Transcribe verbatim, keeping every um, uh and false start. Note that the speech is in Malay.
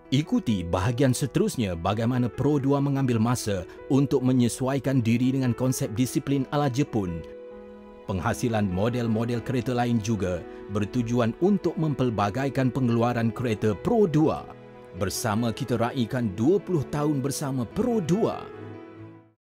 Ikuti bahagian seterusnya bagaimana Pro dua mengambil masa untuk menyesuaikan diri dengan konsep disiplin ala Jepun. Penghasilan model-model kereta lain juga bertujuan untuk mempelbagaikan pengeluaran kereta Pro dua. Bersama kita raikan dua puluh tahun bersama Pro dua.